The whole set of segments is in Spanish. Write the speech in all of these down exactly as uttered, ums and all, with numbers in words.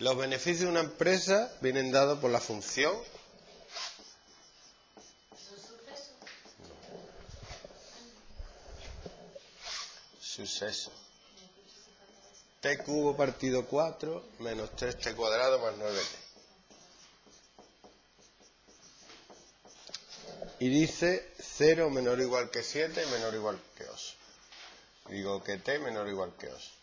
Los beneficios de una empresa vienen dados por la función. Suceso. T cubo partido cuatro menos tres t cuadrado más nueve t. Y dice cero menor o igual que siete menor o igual que ocho. Digo que t menor o igual que ocho.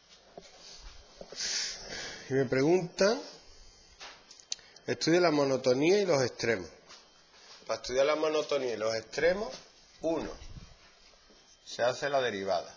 Y me preguntan, estudia la monotonía y los extremos. Para estudiar la monotonía y los extremos, uno, se hace la derivada.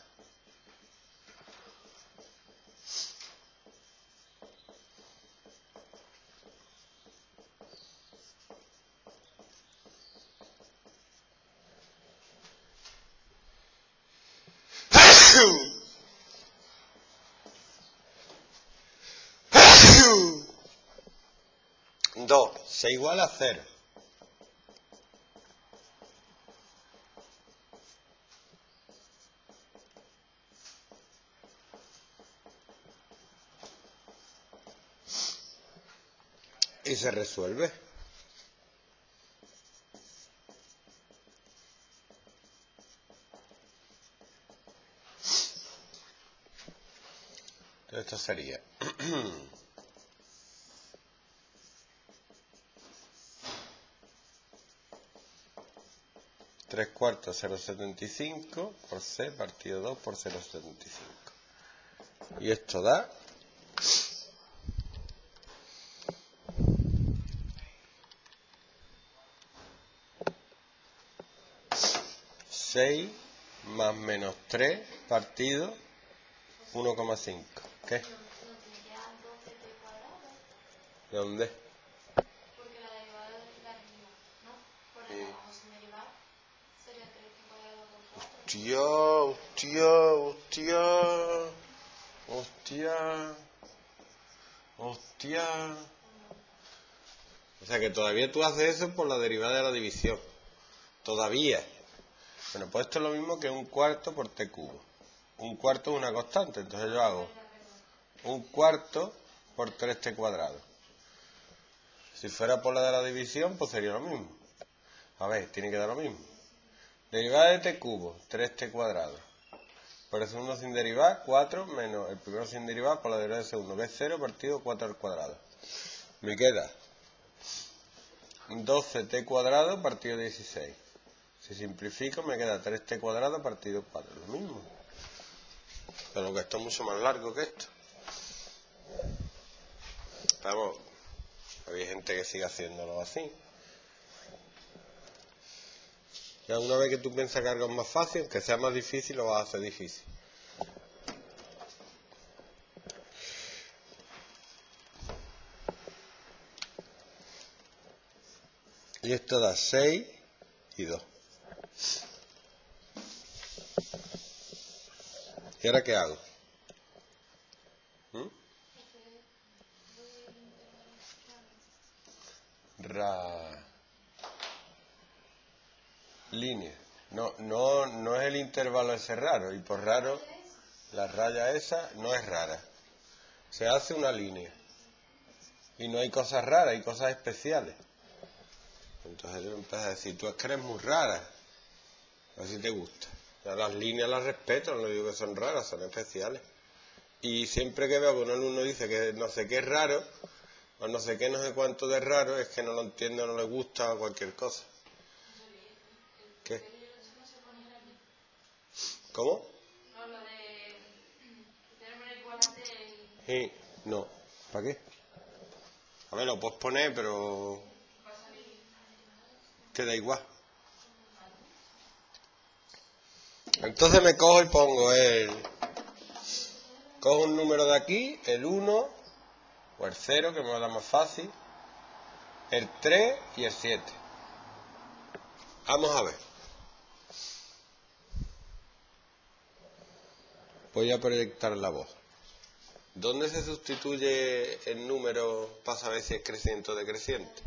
dos se iguala a cero. Y se resuelve. Esto sería tres cuartos cero coma setenta y cinco por c partido dos por cero coma setenta y cinco. Y esto da seis más menos tres partido uno coma cinco. ¿Qué? ¿De dónde? Porque la derivada de arriba, ¿no? Por Sí. abajo, sin derivar, sería tres t cuadrado por cuatro. Hostia, hostia, hostia, hostia. O sea que todavía tú haces eso por la derivada de la división. Todavía. Bueno, pues esto es lo mismo que un cuarto por t cubo. Un cuarto es una constante, entonces yo hago un cuarto por tres t cuadrado. Si fuera por la de la división, pues sería lo mismo. A ver, tiene que dar lo mismo. Derivada de t cubo, tres t cuadrado. Por el segundo sin derivar, cuatro menos el primero sin derivar por la derivada del segundo, que es cero partido cuatro al cuadrado. Me queda doce t cuadrado partido dieciséis. Si simplifico, me queda tres t cuadrado partido cuatro. Lo mismo. Pero que esto es mucho más largo que esto. Vamos, hay gente que sigue haciéndolo así. Ya una vez que tú piensas que algo es más fácil, que sea más difícil, lo vas a hacer difícil. Y esto da seis y dos. ¿Y ahora qué hago? ¿Mm? Ra... Línea. No, no, no es el intervalo ese raro. Y por raro, la raya esa no es rara. Se hace una línea. Y no hay cosas raras, hay cosas especiales. Entonces yo empiezo a decir, tú es que eres muy rara. A ver si te gusta. Ya las líneas las respeto, no digo que son raras, son especiales. Y siempre que veo que un alumno dice que no sé qué es raro, o no sé qué, no sé cuánto de raro, es que no lo entiende, no le gusta o cualquier cosa. ¿Qué? ¿Cómo? No, lo de tener una igualante. Sí, no. ¿Para qué? A ver, lo puedes poner, pero queda igual. Entonces me cojo y pongo el... Cojo un número de aquí, el uno, o el cero, que me va a dar más fácil, el tres y el siete. Vamos a ver. Voy a proyectar la voz. ¿Dónde se sustituye el número para saber si es creciente o decreciente?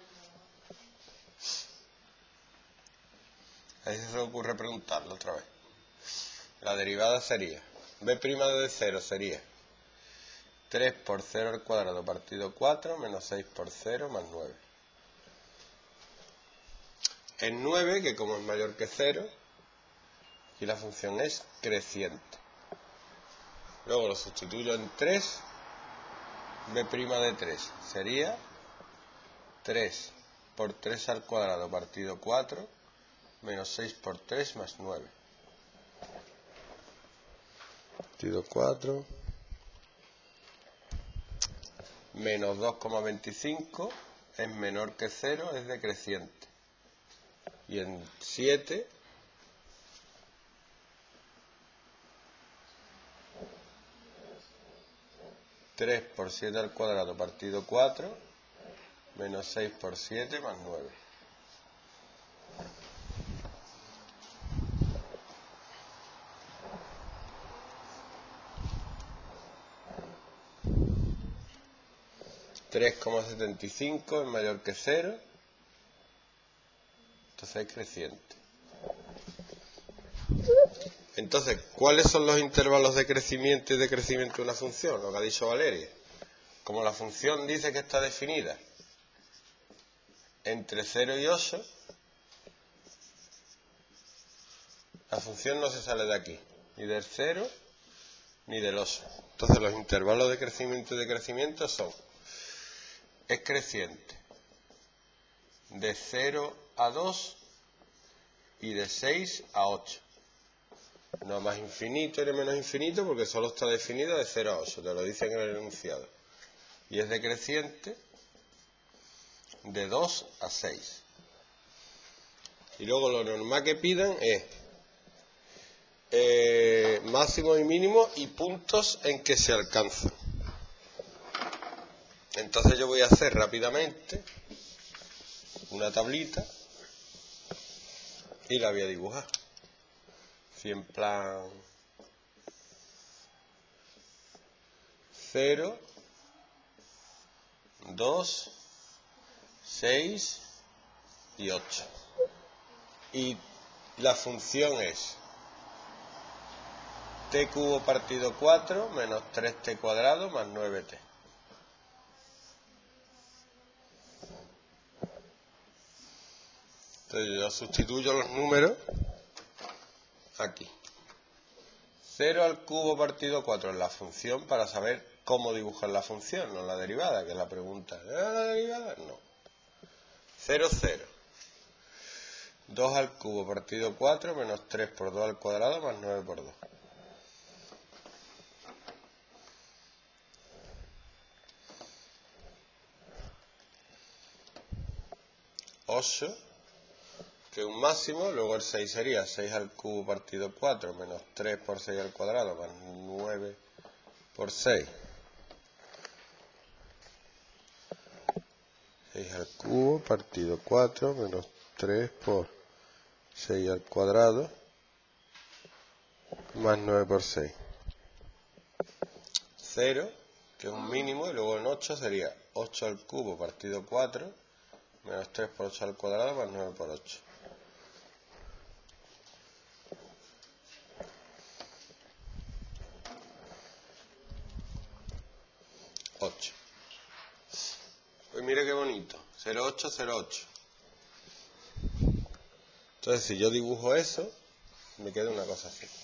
Ahí se me ocurre preguntarlo otra vez. La derivada sería, b' de cero sería tres por cero al cuadrado partido cuatro menos seis por cero más nueve. Es nueve, que como es mayor que cero, y la función es creciente. Luego lo sustituyo en tres, b' de tres sería tres por tres al cuadrado partido cuatro menos seis por tres más nueve. Partido cuatro menos dos coma veinticinco es menor que cero, es decreciente. Y en siete tres por siete al cuadrado partido cuatro menos seis por siete más nueve. tres coma setenta y cinco es mayor que cero, entonces es creciente. Entonces, ¿cuáles son los intervalos de crecimiento y decrecimiento de una función? Lo que ha dicho Valeria. Como la función dice que está definida entre cero y ocho, la función no se sale de aquí, ni del cero ni del ocho. Entonces, los intervalos de crecimiento y decrecimiento son: es creciente de cero a dos y de seis a ocho. No más infinito ni menos infinito, porque solo está definida de cero a ocho, te lo dicen en el enunciado. Y es decreciente de dos a seis. Y luego lo normal que pidan es eh, máximo y mínimo y puntos en que se alcanzan. Entonces yo voy a hacer rápidamente una tablita y la voy a dibujar. Si en plan cero, dos, seis y ocho. Y la función es t cubo partido cuatro menos tres t cuadrado más nueve t. Entonces yo sustituyo los números aquí. cero al cubo partido cuatro es la función para saber cómo dibujar la función, no la derivada, que es la pregunta. ¿Es la derivada? No. cero, cero. dos al cubo partido cuatro menos tres por dos al cuadrado más nueve por dos. ocho, que es un máximo, luego el seis sería seis al cubo partido cuatro menos tres por seis al cuadrado más nueve por seis. seis al cubo partido cuatro menos tres por seis al cuadrado más nueve por seis. cero, que es un mínimo, y luego en ocho sería ocho al cubo partido cuatro menos tres por ocho al cuadrado más nueve por ocho. ocho. Pues mire qué bonito. cero, ocho, cero, ocho. Entonces, si yo dibujo eso, me queda una cosa así.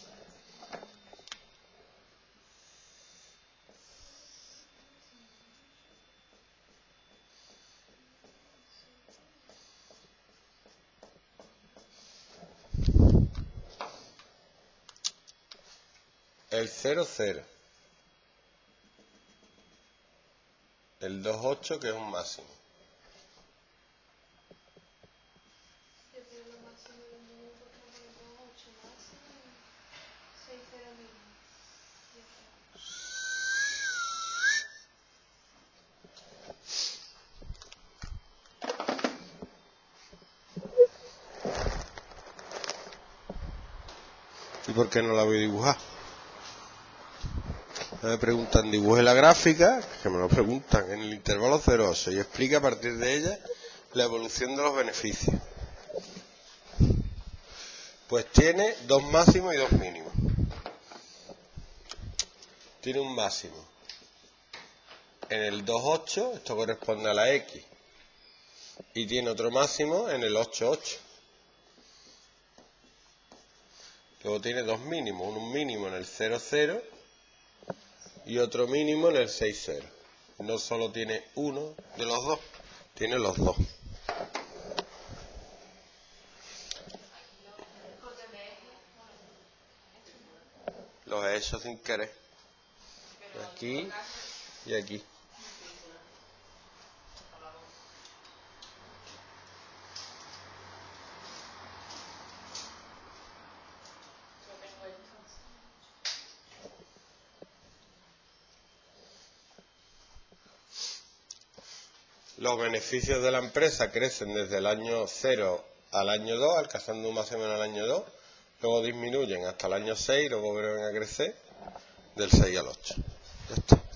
El cero, cero. El dos, ocho, que es un máximo. ¿Y por qué no la voy a dibujar? Me preguntan, dibuje la gráfica, que me lo preguntan en el intervalo cero, ocho, y explica a partir de ella la evolución de los beneficios. Pues tiene dos máximos y dos mínimos. Tiene un máximo en el dos coma ocho, esto corresponde a la X, y tiene otro máximo en el ocho coma ocho. Luego tiene dos mínimos, un mínimo en el cero coma cero y otro mínimo en el seis coma cero. No solo tiene uno de los dos, tiene los dos. Los he hecho sin querer. Aquí y aquí. Los beneficios de la empresa crecen desde el año cero al año dos, alcanzando un máximo en el año dos, luego disminuyen hasta el año seis y luego vuelven a crecer del seis al ocho. Ya está.